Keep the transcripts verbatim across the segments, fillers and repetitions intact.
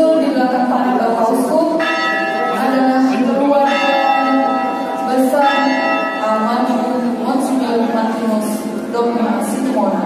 disusul di belakang Pak Bapak Uskup adalah keluarga besar almarhum Monsignor Martinus Domina Situmorang.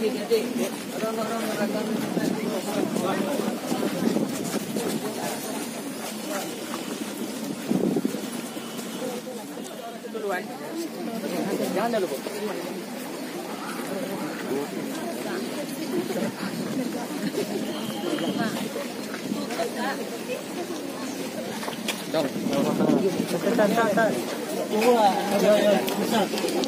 Jangan dulu, Bu. Dong. Tak, tak, tak. Dua. Ya, ya. Besar.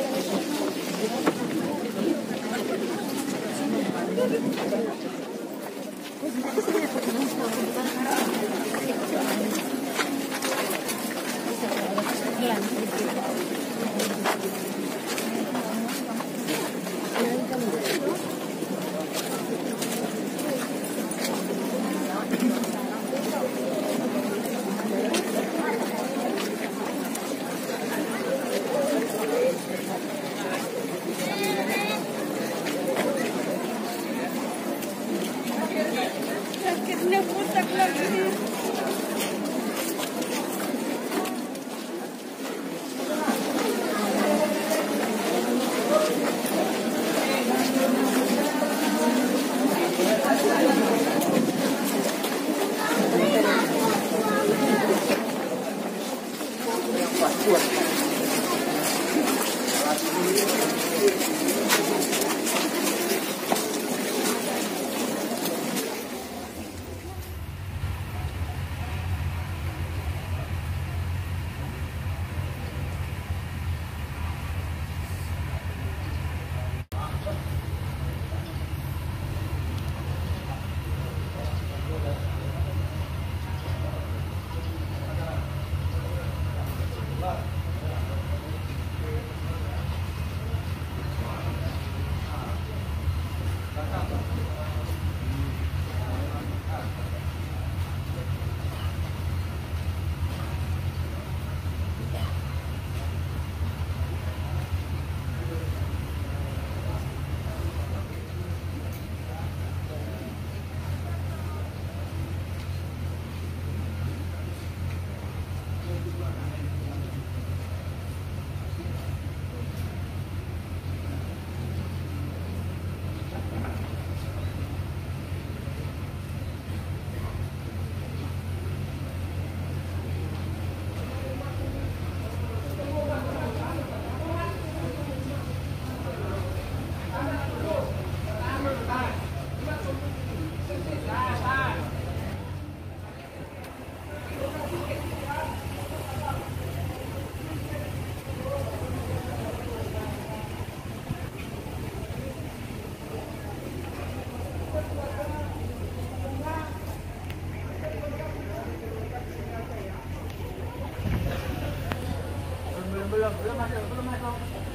Belum, belum masuk, belum masuk.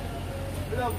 Belum.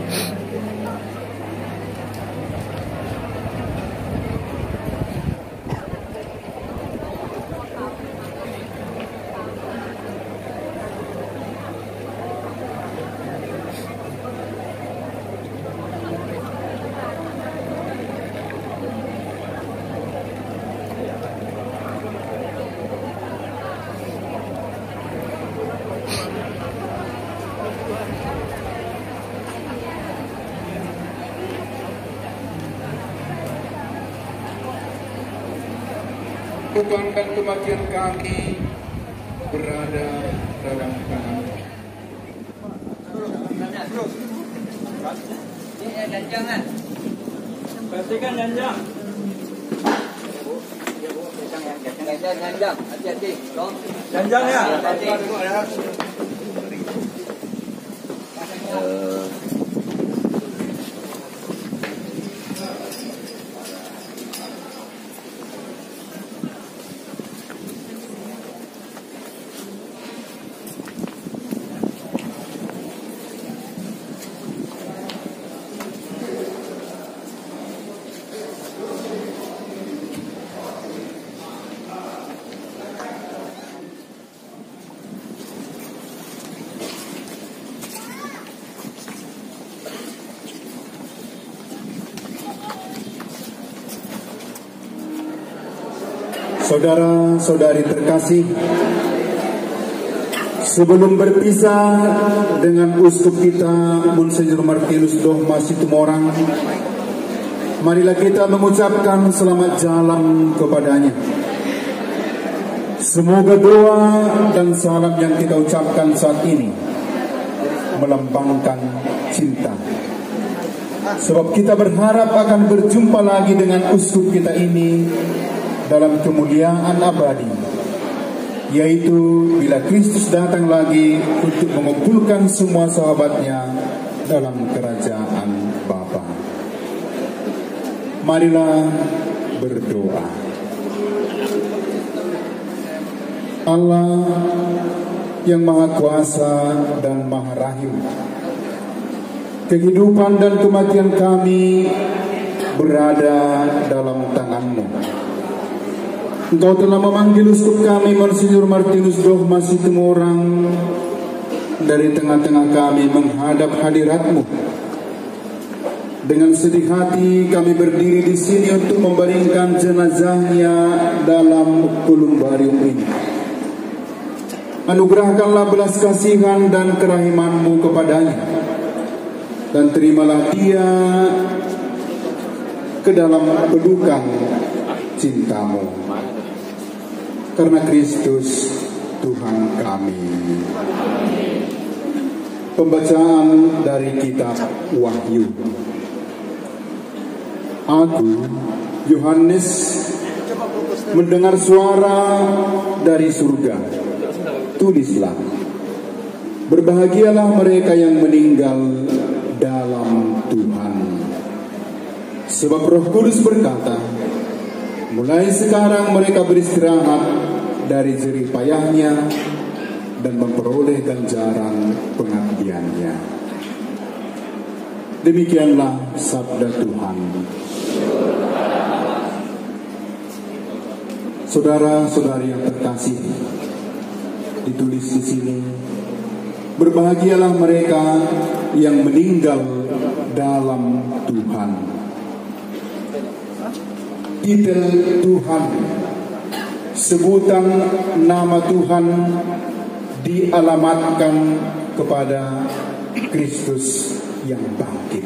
Tuhan dan kematian kami berada dalam tangan. Jangan. Perhatikan janjang. Jangan, jangan, hati-hati. Janjang ya. Hati-hati. Saudara-saudari terkasih, sebelum berpisah dengan uskup kita Monsinyur Martinus Dohma Situmorang, marilah kita mengucapkan selamat jalan kepadanya. Semoga doa dan salam yang kita ucapkan saat ini melambangkan cinta. Sebab kita berharap akan berjumpa lagi dengan uskup kita ini dalam kemuliaan abadi, yaitu bila Kristus datang lagi untuk mengumpulkan semua sahabatnya dalam kerajaan Bapa. Marilah berdoa. Allah yang Maha Kuasa dan Maha Rahim, kehidupan dan kematian kami berada dalam tangan-Mu. Engkau telah memanggil uskup kami Monsinyur Martinus Dohma Situmorang dari tengah-tengah kami menghadap hadirat-Mu. Dengan sedih hati kami berdiri di sini untuk membaringkan jenazahnya dalam kolumbarium ini. Anugerahkanlah belas kasihan dan kerahiman-Mu kepadanya, dan terimalah dia ke dalam pelukan cinta-Mu. Karena Kristus Tuhan kami. Pembacaan dari kitab Wahyu. Aku, Yohanes, mendengar suara dari surga. Tulislah, berbahagialah mereka yang meninggal dalam Tuhan. Sebab Roh Kudus berkata, mulai sekarang mereka beristirahat dari jerih payahnya dan memperoleh ganjaran pengabdiannya. Demikianlah sabda Tuhan. Saudara-saudari yang terkasih, ditulis di sini, berbahagialah mereka yang meninggal dalam Tuhan. Titel Tuhan, sebutan nama Tuhan dialamatkan kepada Kristus yang bangkit.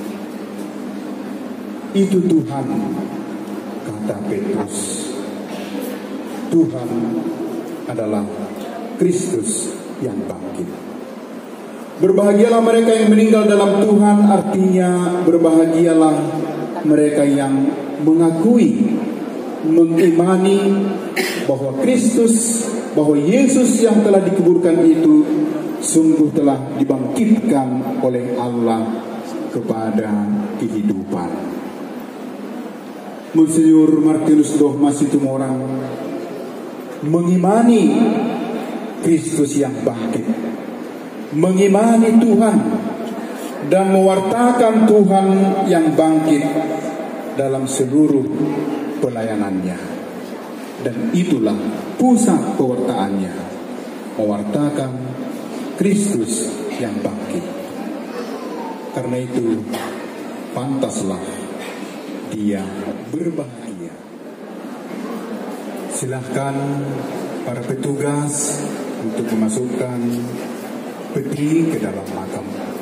Itu Tuhan, kata Petrus. Tuhan adalah Kristus yang bangkit. Berbahagialah mereka yang meninggal dalam Tuhan, artinya berbahagialah mereka yang mengakui, mengimani bahwa Kristus, bahwa Yesus yang telah dikuburkan itu sungguh telah dibangkitkan oleh Allah kepada kehidupan. Monsinyur Martinus Dohma Situmorang mengimani Kristus yang bangkit, mengimani Tuhan, dan mewartakan Tuhan yang bangkit dalam seluruh pelayanannya. Dan itulah pusat pewartaannya, mewartakan Kristus yang bangkit. Karena itu pantaslah dia berbahagia. Silahkan para petugas untuk memasukkan peti ke dalam makam.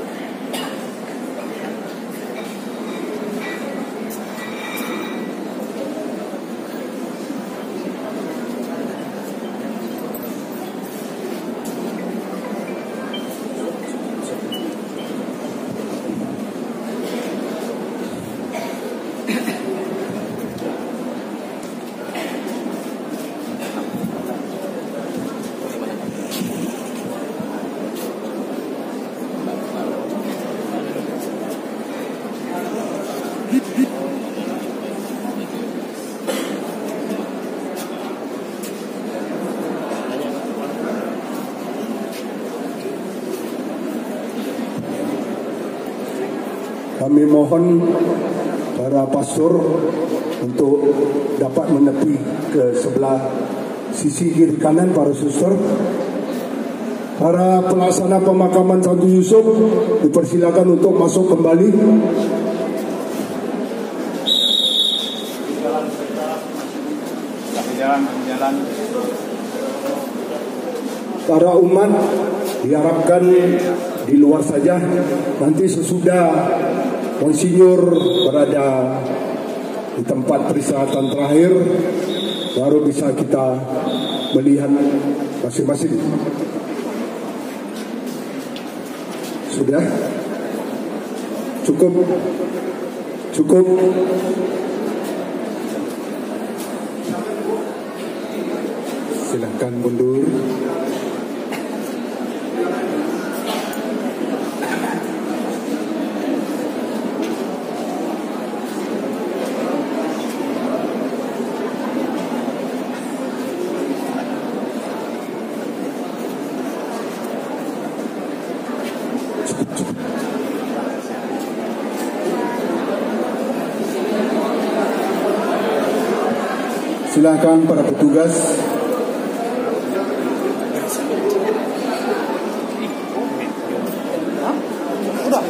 Kami mohon para pastor untuk dapat menepi ke sebelah sisi kiri kanan para suster. Para pelaksana pemakaman Santo Yusuf dipersilakan untuk masuk kembali. Para umat diharapkan di luar saja. Nanti sesudah Monsinyur berada di tempat peristirahatan terakhir, baru bisa kita melihat masing-masing. Sudah? Cukup? Cukup? Silakan mundur. Silakan para petugas. Udah.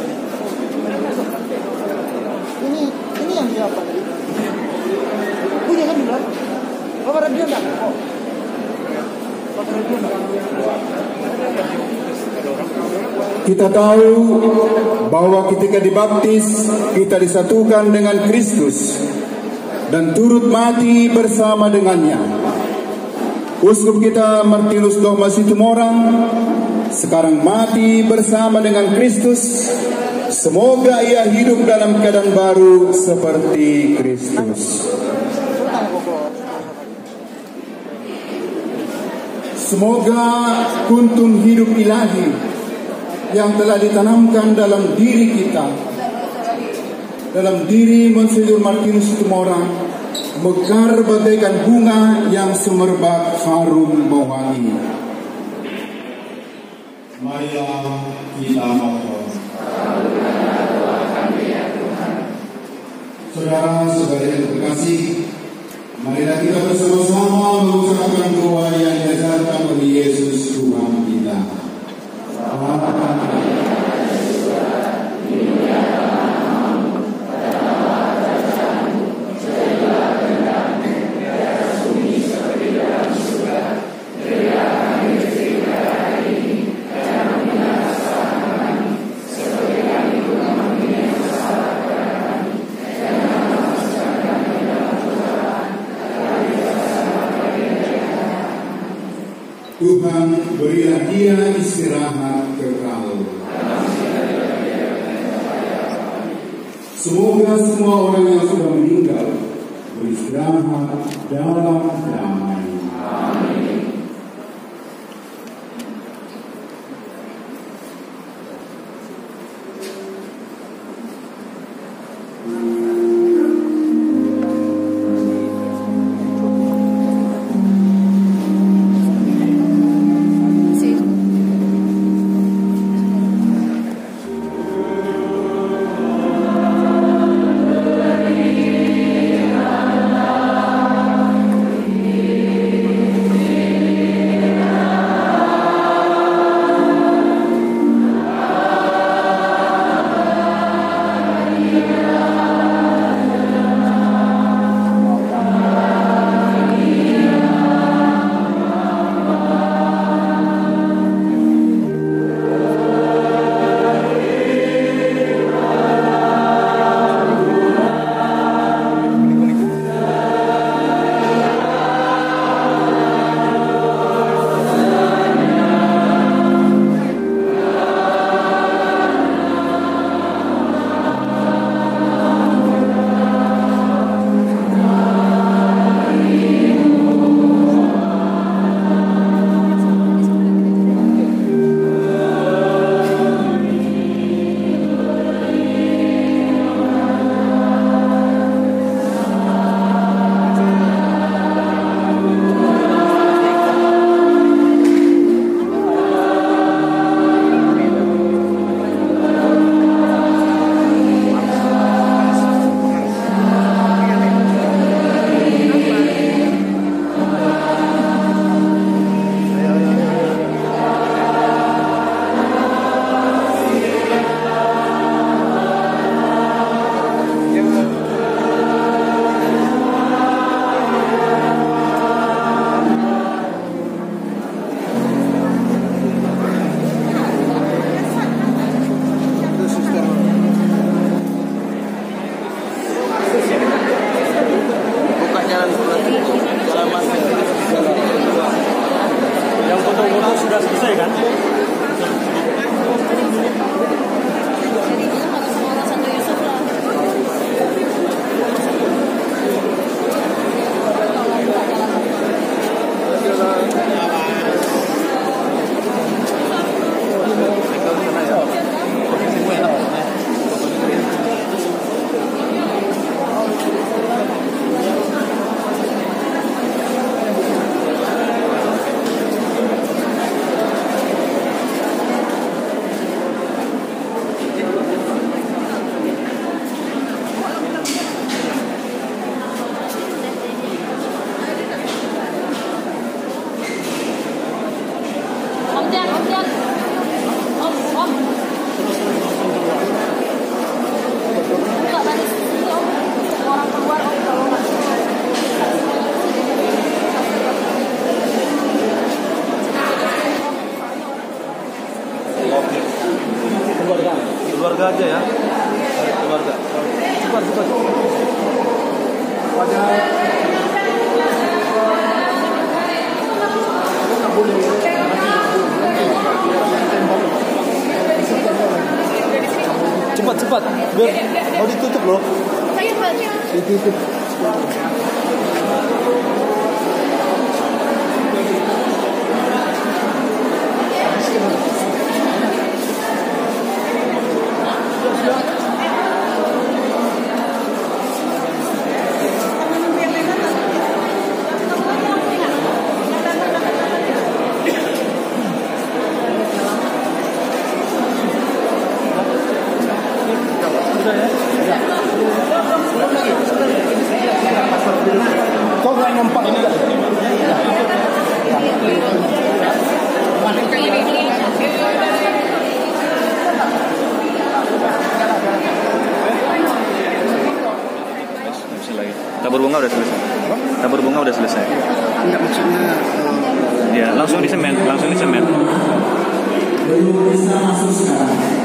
Ini ini yang siapa? Punya kan bilang. Bapak radio enggak? Oh. Bapak radio enggak? Kita tahu bahwa ketika dibaptis kita disatukan dengan Kristus dan turut mati bersama dengannya. Uskup kita Martinus Dogma Situmorang sekarang mati bersama dengan Kristus. Semoga ia hidup dalam keadaan baru seperti Kristus. Semoga kuntum hidup ilahi yang telah ditanamkan dalam diri kita, dalam diri Monsinyur Martinus Situmorang, mekar bagaikan bunga yang semerbak harum mewangi. Marilah kita mohon. Saudara-saudari yang terkasih, marilah kita bersama-sama mengucapkan doa yang diajarkan oleh Yesus Tuhan kita. Tuhan berilah dia istirahat kekal. Semoga semua orang yang sudah meninggal beristirahat dalam damai. Amin. cepat, cepat. Cepat, cepat. Biar mau ditutup loh. Ditutup. Kok nggak nampak juga? Tabur bunga udah selesai. Tabur bunga udah selesai. Enggak, maksudnya Ya, langsung di semen, langsung di semen. Belum bisa masuk sekarang.